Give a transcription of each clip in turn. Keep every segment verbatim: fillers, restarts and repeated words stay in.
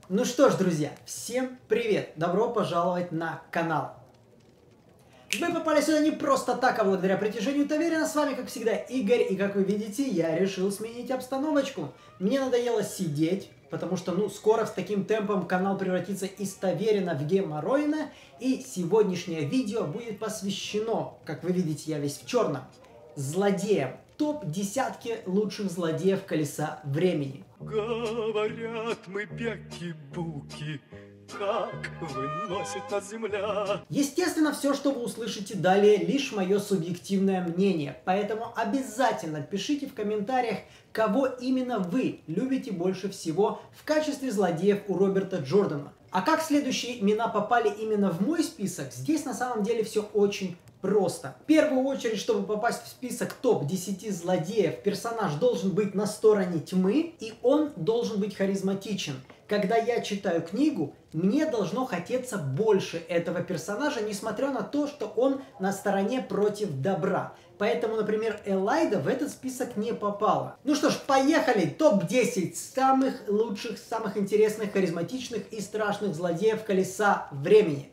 Ну что ж, друзья, всем привет! Добро пожаловать на канал. Мы попали сюда не просто так, а благодаря притяжению Таверина. С вами, как всегда, Игорь. И, как вы видите, я решил сменить обстановочку. Мне надоело сидеть, потому что, ну, скоро с таким темпом канал превратится из Таверина в геморройна. И сегодняшнее видео будет посвящено, как вы видите, я весь в черном, злодеям. Топ десятки лучших злодеев Колеса Времени. Говорят мы бяки-буки, как выносит нас земля. Естественно, все, что вы услышите далее, лишь мое субъективное мнение. Поэтому обязательно пишите в комментариях, кого именно вы любите больше всего в качестве злодеев у Роберта Джордана. А как следующие имена попали именно в мой список, здесь на самом деле все очень просто. В первую очередь, чтобы попасть в список топ десяти злодеев, персонаж должен быть на стороне тьмы, и он должен быть харизматичен. Когда я читаю книгу, мне должно хотеться больше этого персонажа, несмотря на то, что он на стороне против добра. Поэтому, например, Элайда в этот список не попала. Ну что ж, поехали! топ десять самых лучших, самых интересных, харизматичных и страшных злодеев Колеса Времени.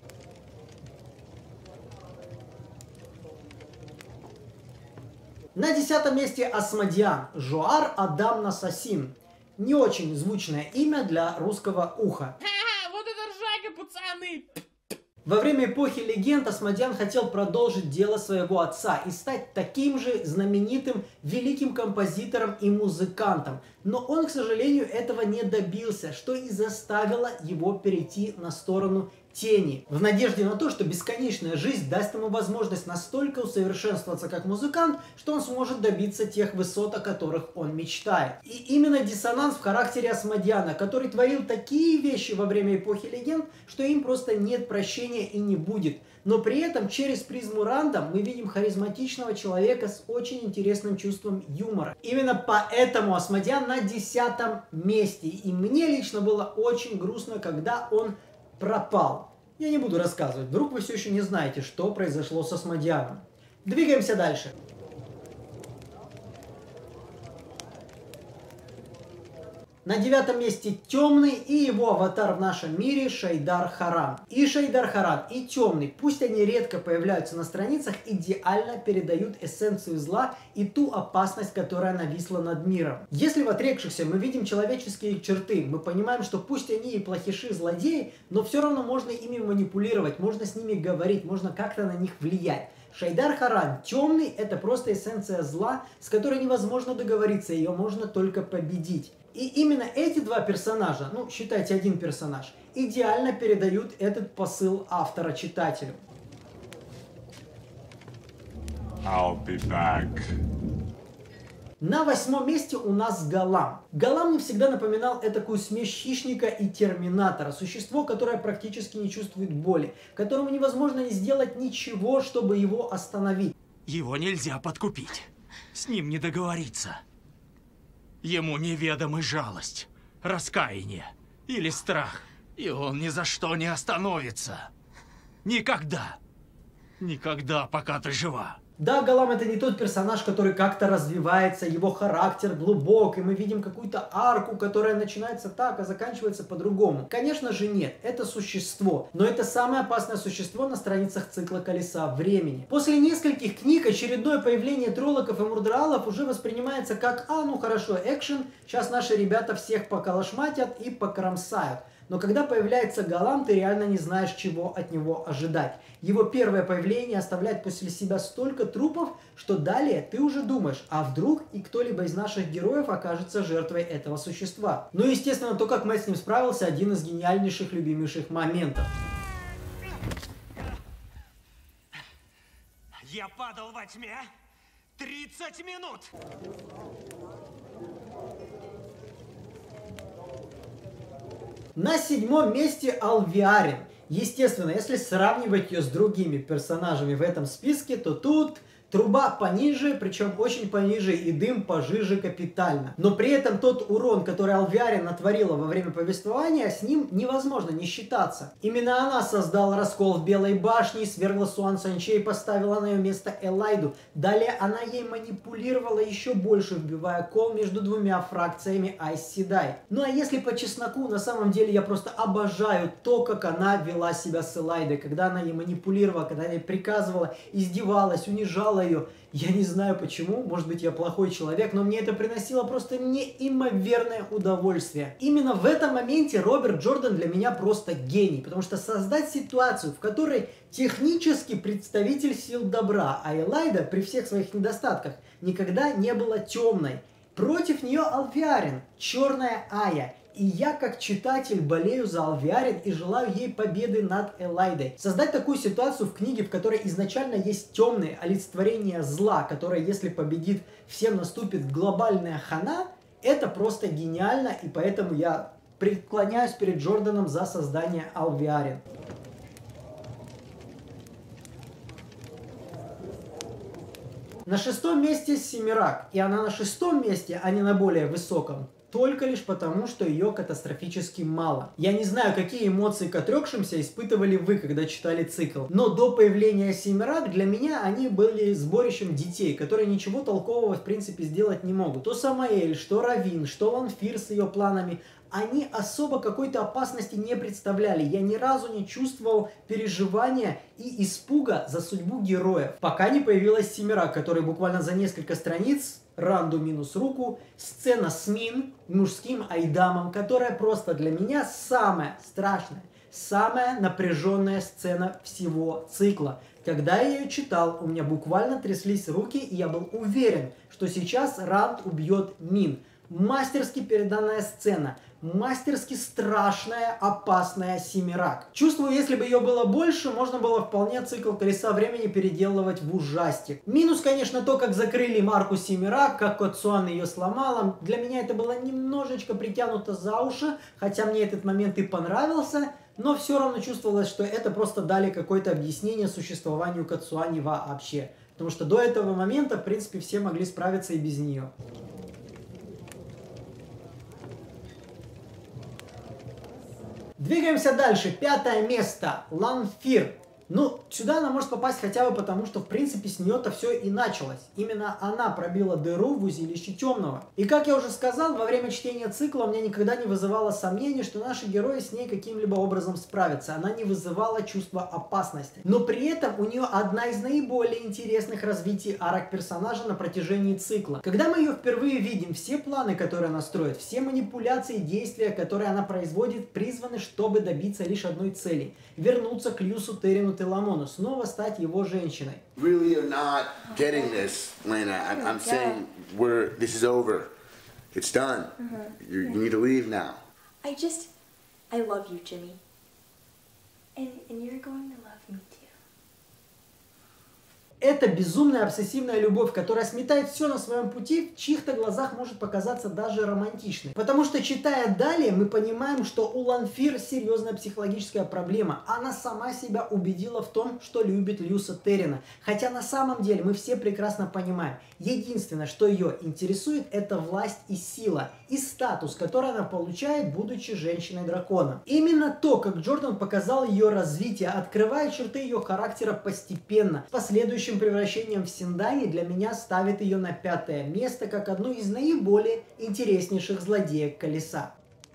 На десятом месте Асмодиан, Жоар Адам Насасин. Не очень звучное имя для русского уха. Вот это ржака, пацаны! Во время эпохи легенд Асмодиан хотел продолжить дело своего отца и стать таким же знаменитым великим композитором и музыкантом. Но он, к сожалению, этого не добился, что и заставило его перейти на сторону тени. В надежде на то, что бесконечная жизнь даст ему возможность настолько усовершенствоваться как музыкант, что он сможет добиться тех высот, о которых он мечтает. И именно диссонанс в характере Асмодиана, который творил такие вещи во время эпохи легенд, что им просто нет прощения и не будет. Но при этом через призму Ранда мы видим харизматичного человека с очень интересным чувством юмора. Именно поэтому Асмодиан на десятом месте. И мне лично было очень грустно, когда он пропал. Я не буду рассказывать, вдруг вы все еще не знаете, что произошло с Асмодианом. Двигаемся дальше. На девятом месте Темный и его аватар в нашем мире Шейдар Харан. И Шейдар Харан, и Темный, пусть они редко появляются на страницах, идеально передают эссенцию зла и ту опасность, которая нависла над миром. Если в отрекшихся мы видим человеческие черты, мы понимаем, что пусть они и плохиши, злодеи, но все равно можно ими манипулировать, можно с ними говорить, можно как-то на них влиять. Шейдар Харан, Темный, это просто эссенция зла, с которой невозможно договориться, ее можно только победить. И именно эти два персонажа, ну, считайте, один персонаж, идеально передают этот посыл автора читателю. I'll be back. На восьмом месте у нас Голам. Голам мне всегда напоминал этакую смесь хищника и терминатора. Существо, которое практически не чувствует боли, которому невозможно не сделать ничего, чтобы его остановить. Его нельзя подкупить. С ним не договориться. Ему неведомы жалость, раскаяние или страх. И он ни за что не остановится. Никогда. Никогда, пока ты жива. Да, Голам это не тот персонаж, который как-то развивается, его характер глубок, и мы видим какую-то арку, которая начинается так, а заканчивается по-другому. Конечно же нет, это существо, но это самое опасное существо на страницах цикла Колеса Времени. После нескольких книг очередное появление троллоков и мурдралов уже воспринимается как, а ну хорошо, экшен, сейчас наши ребята всех поколошматят и покромсают. Но когда появляется Голам, ты реально не знаешь, чего от него ожидать. Его первое появление оставляет после себя столько трупов, что далее ты уже думаешь, а вдруг и кто-либо из наших героев окажется жертвой этого существа. Ну и естественно, то, как Мэтт с ним справился, один из гениальнейших, любимейших моментов. Я падал во тьме тридцать минут. На седьмом месте Алвиарин. Естественно, если сравнивать ее с другими персонажами в этом списке, то тут Труба пониже, причем очень пониже, и дым пожиже капитально. Но при этом тот урон, который Алвиарин натворила во время повествования, с ним невозможно не считаться. Именно она создала раскол в Белой башне, свергла Суан Санче и поставила на ее место Элайду. Далее она ей манипулировала еще больше, вбивая кол между двумя фракциями Айс Седай. Ну а если по чесноку, на самом деле я просто обожаю то, как она вела себя с Элайдой, когда она ей манипулировала, когда она ей приказывала, издевалась, унижала ее. Я не знаю почему, может быть я плохой человек, но мне это приносило просто неимоверное удовольствие. Именно в этом моменте Роберт Джордан для меня просто гений, потому что создать ситуацию, в которой технически представитель сил добра, а Элайда при всех своих недостатках никогда не была темной. Против нее Алвиарин, черная Ая. И я, как читатель, болею за Алвиарин и желаю ей победы над Элайдой. Создать такую ситуацию в книге, в которой изначально есть темные олицетворения зла, которое, если победит, всем наступит глобальная хана, это просто гениально, и поэтому я преклоняюсь перед Джорданом за создание Алвиарин. На шестом месте Семирак, и она на шестом месте, а не на более высоком. Только лишь потому, что ее катастрофически мало. Я не знаю, какие эмоции к отрекшимся испытывали вы, когда читали цикл. Но до появления Семирак для меня они были сборищем детей, которые ничего толкового в принципе сделать не могут. То Самаэль, что Равин, что Ланфир с ее планами. Они особо какой-то опасности не представляли. Я ни разу не чувствовал переживания и испуга за судьбу героев. Пока не появилась Семирак, которая буквально за несколько страниц, Ранду минус руку, сцена с Мин, мужским айдамом, которая просто для меня самая страшная, самая напряженная сцена всего цикла. Когда я ее читал, у меня буквально тряслись руки, и я был уверен, что сейчас Ранд убьет Мин. Мастерски переданная сцена. Мастерски страшная, опасная Семирак. Чувствую, если бы ее было больше, можно было вполне цикл Колеса Времени переделывать в ужастик. Минус, конечно, то, как закрыли марку Семирак, как Коцуан ее сломала. Для меня это было немножечко притянуто за уши, хотя мне этот момент и понравился, но все равно чувствовалось, что это просто дали какое-то объяснение существованию Коцуани вообще. Потому что до этого момента, в принципе, все могли справиться и без нее. Двигаемся дальше. Пятое место. Ланфир. Ну, сюда она может попасть хотя бы потому, что в принципе с нее-то все и началось. Именно она пробила дыру в узилище темного. И как я уже сказал, во время чтения цикла у меня никогда не вызывало сомнений, что наши герои с ней каким-либо образом справятся. Она не вызывала чувства опасности. Но при этом у нее одна из наиболее интересных развитий арок персонажа на протяжении цикла. Когда мы ее впервые видим, все планы, которые она строит, все манипуляции и действия, которые она производит, призваны, чтобы добиться лишь одной цели. Вернуться к Люсу Террину Теламону, снова стать его женщиной. Really, you're not getting this, Lena. I, I'm saying we're this is over. It's done. Mm-hmm. you, you need to leave now. I just, I love you, Jimmy. And and you're going to love me too. Это безумная обсессивная любовь, которая сметает все на своем пути, в чьих-то глазах может показаться даже романтичной. Потому что, читая далее, мы понимаем, что у Ланфир серьезная психологическая проблема. Она сама себя убедила в том, что любит Люса Террина. Хотя на самом деле мы все прекрасно понимаем, единственное, что ее интересует, это власть и сила, и статус, который она получает, будучи женщиной-драконом. Именно то, как Джордан показал ее развитие, открывая черты ее характера постепенно, с последующим превращением в Синдани, для меня ставит ее на пятое место, как одну из наиболее интереснейших злодеек Колеса.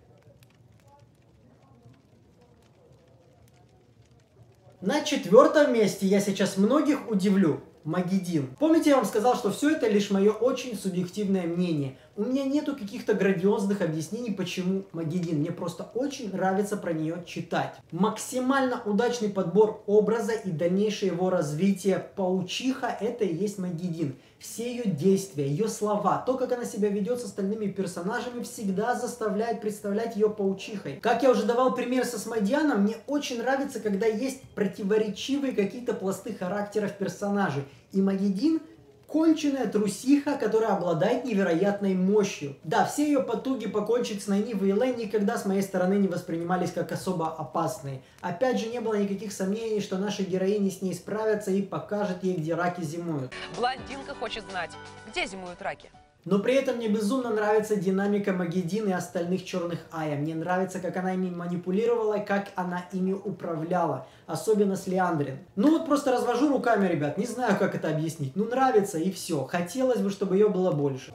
На четвертом месте я сейчас многих удивлю. Магедин. Помните, я вам сказал, что все это лишь мое очень субъективное мнение. У меня нету каких-то грандиозных объяснений, почему Магедин. Мне просто очень нравится про нее читать. Максимально удачный подбор образа и дальнейшее его развитие. Паучиха — это и есть Магедин. Все ее действия, ее слова, то, как она себя ведет с остальными персонажами, всегда заставляет представлять ее паучихой. Как я уже давал пример со Смайдианом, мне очень нравится, когда есть противоречивые какие-то пласты характеров персонажей. И Магедин Конченая трусиха, которая обладает невероятной мощью. Да, все ее потуги покончить с Найнифой и Элейн никогда с моей стороны не воспринимались как особо опасные. Опять же, не было никаких сомнений, что наши героини с ней справятся и покажут ей, где раки зимуют. Блондинка хочет знать, где зимуют раки. Но при этом мне безумно нравится динамика Магеддин и остальных черных Айя. Мне нравится, как она ими манипулировала и как она ими управляла. Особенно с Лиандрин. Ну вот просто развожу руками, ребят. Не знаю, как это объяснить. Ну нравится и все. Хотелось бы, чтобы ее было больше.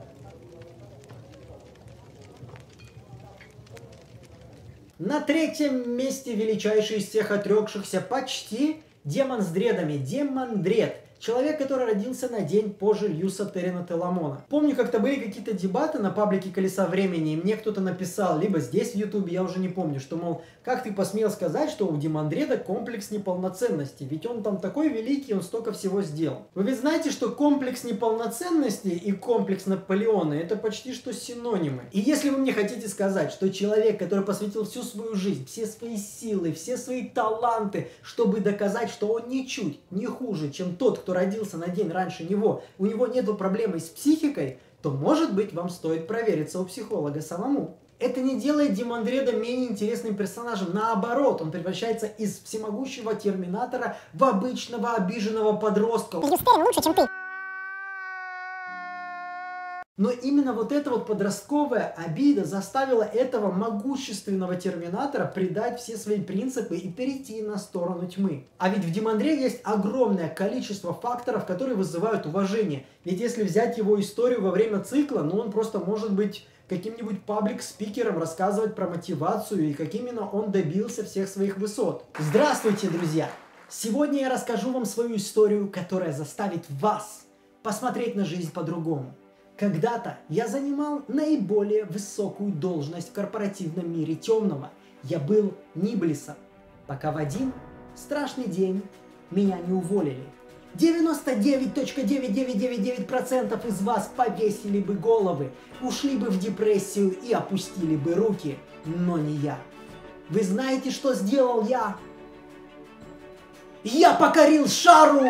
На третьем месте величайший из всех отрекшихся почти демон с дредами. Демон Дред. Человек, который родился на день позже Льюса Террина Теламона. Помню, как-то были какие-то дебаты на паблике Колеса Времени, и мне кто-то написал, либо здесь в Ютубе, я уже не помню, что, мол, как ты посмел сказать, что у Демандреда комплекс неполноценности, ведь он там такой великий, он столько всего сделал. Вы ведь знаете, что комплекс неполноценности и комплекс Наполеона — это почти что синонимы. И если вы мне хотите сказать, что человек, который посвятил всю свою жизнь, все свои силы, все свои таланты, чтобы доказать, что он ничуть не хуже, чем тот, кто родился на день раньше него, у него нету проблемы с психикой, то, может быть, вам стоит провериться у психолога самому. Это не делает Демандреда менее интересным персонажем. Наоборот, он превращается из всемогущего терминатора в обычного обиженного подростка. Юстерин лучше, чем ты. Но именно вот эта вот подростковая обида заставила этого могущественного терминатора предать все свои принципы и перейти на сторону тьмы. А ведь в Демандре есть огромное количество факторов, которые вызывают уважение. Ведь если взять его историю во время цикла, ну он просто может быть каким-нибудь паблик-спикером, рассказывать про мотивацию и как именно он добился всех своих высот. Здравствуйте, друзья! Сегодня я расскажу вам свою историю, которая заставит вас посмотреть на жизнь по-другому. Когда-то я занимал наиболее высокую должность в корпоративном мире темного. Я был Ниблисом, пока в один страшный день меня не уволили. девяносто девять целых девять девять девять девять процентов из вас повесили бы головы, ушли бы в депрессию и опустили бы руки, но не я. Вы знаете, что сделал я? Я покорил шару!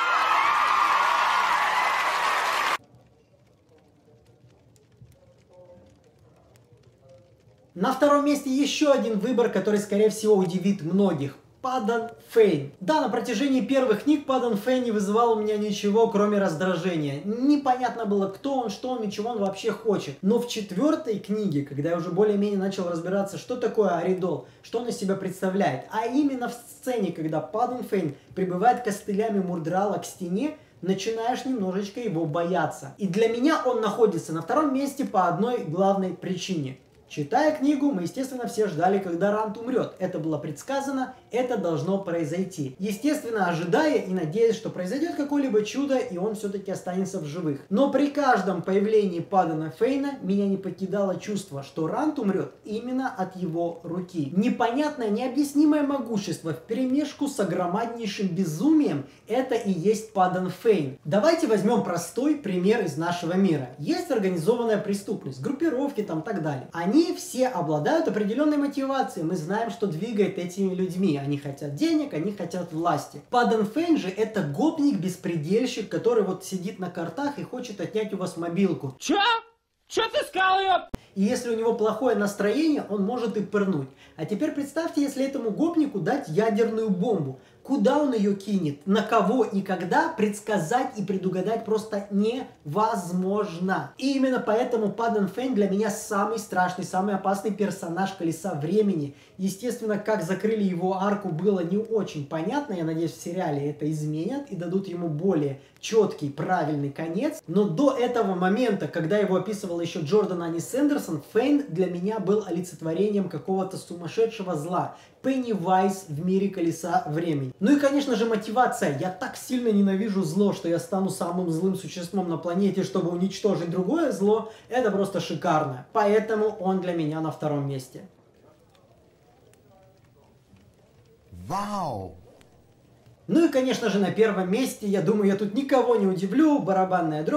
На втором месте еще один выбор, который, скорее всего, удивит многих. Падан Фейн. Да, на протяжении первых книг Падан Фейн не вызывал у меня ничего, кроме раздражения. Непонятно было, кто он, что он и чего он вообще хочет. Но в четвертой книге, когда я уже более-менее начал разбираться, что такое Аридол, что он из себя представляет, а именно в сцене, когда Падан Фейн прибывает костылями Мурдрала к стене, начинаешь немножечко его бояться. И для меня он находится на втором месте по одной главной причине. Читая книгу, мы, естественно, все ждали, когда Рант умрет. Это было предсказано, это должно произойти. Естественно, ожидая и надеясь, что произойдет какое-либо чудо, и он все-таки останется в живых. Но при каждом появлении Падана Фейна меня не покидало чувство, что Рант умрет именно от его руки. Непонятное, необъяснимое могущество вперемешку с огромнейшим безумием — это и есть Падан Фейн. Давайте возьмем простой пример из нашего мира. Есть организованная преступность, группировки там и так далее. Они все обладают определенной мотивацией. Мы знаем, что двигает этими людьми. Они хотят денег, они хотят власти. Падан Фейн же это гопник-беспредельщик, который вот сидит на картах и хочет отнять у вас мобилку. Чё? Чё ты сказал, ёп? И если у него плохое настроение, он может и пырнуть. А теперь представьте, если этому гопнику дать ядерную бомбу. Куда он ее кинет, на кого и когда, предсказать и предугадать просто невозможно. И именно поэтому Падан Фейн для меня самый страшный, самый опасный персонаж Колеса Времени. Естественно, как закрыли его арку, было не очень понятно. Я надеюсь, в сериале это изменят и дадут ему более четкий, правильный конец. Но до этого момента, когда его описывал еще Джордан Анис Сэндерсон, Фейн для меня был олицетворением какого-то сумасшедшего зла. Пеннивайз в мире Колеса Времени. Ну и, конечно же, мотивация. Я так сильно ненавижу зло, что я стану самым злым существом на планете, чтобы уничтожить другое зло. Это просто шикарно. Поэтому он для меня на втором месте. Вау! Ну и, конечно же, на первом месте, я думаю, я тут никого не удивлю, барабанная дробь.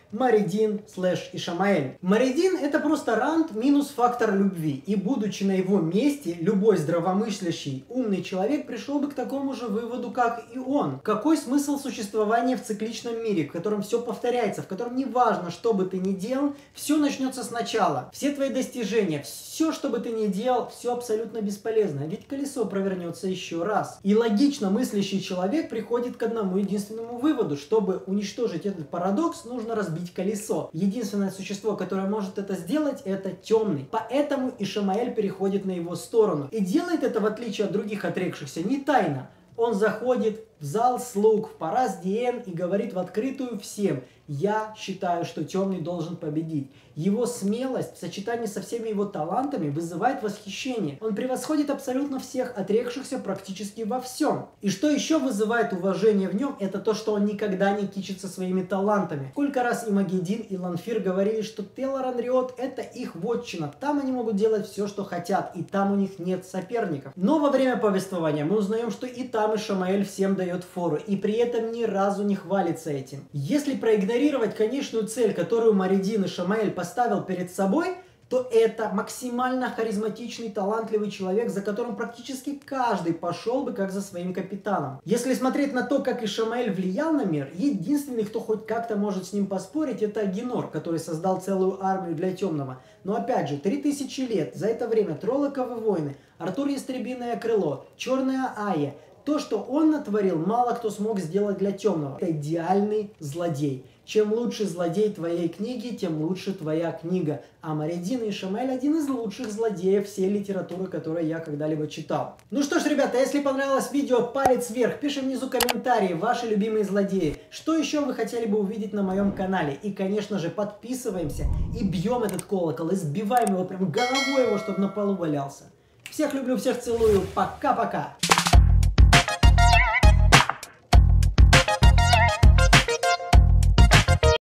Маридин слэш Ишамаэль. Маридин это просто рант минус фактор любви. И будучи на его месте, любой здравомыслящий, умный человек пришел бы к такому же выводу, как и он. Какой смысл существования в цикличном мире, в котором все повторяется, в котором не важно, что бы ты ни делал, все начнется сначала. Все твои достижения, все, что бы ты ни делал, все абсолютно бесполезно. Ведь колесо провернется еще раз. И логично мыслящий человек приходит к одному единственному выводу. Чтобы уничтожить этот парадокс, нужно разбить колесо. Единственное существо, которое может это сделать, это темный. Поэтому Ишамаэль переходит на его сторону. И делает это, в отличие от других отрекшихся, не тайно. Он заходит в зал слуг, в Парас Диен и говорит в открытую всем: я считаю, что темный должен победить. Его смелость в сочетании со всеми его талантами вызывает восхищение. Он превосходит абсолютно всех отрекшихся практически во всем. И что еще вызывает уважение в нем, это то, что он никогда не кичится своими талантами. Сколько раз и Магеддин, и Ланфир говорили, что Телоран Риот это их вотчина. Там они могут делать все, что хотят, и там у них нет соперников. Но во время повествования мы узнаем, что и там Ишамаэль всем дает фору, и при этом ни разу не хвалится этим. Если проигнорировать конечную цель, которую Маридин Ишамаэль поставил перед собой, то это максимально харизматичный, талантливый человек, за которым практически каждый пошел бы как за своим капитаном. Если смотреть на то, как Ишамаэль влиял на мир, единственный, кто хоть как-то может с ним поспорить, это Агенор, который создал целую армию для темного. Но опять же, три тысячи лет, за это время Троллоковы войны, Артур Ястребиное крыло, Черная Айя, то, что он натворил, мало кто смог сделать для темного. Это идеальный злодей. Чем лучше злодей твоей книги, тем лучше твоя книга. А Маридин Ишамаэль один из лучших злодеев всей литературы, которую я когда-либо читал. Ну что ж, ребята, если понравилось видео, палец вверх, пишем внизу комментарии, ваши любимые злодеи. Что еще вы хотели бы увидеть на моем канале? И, конечно же, подписываемся и бьем этот колокол, и сбиваем его прям головой его, чтобы на полу валялся. Всех люблю, всех целую, пока-пока!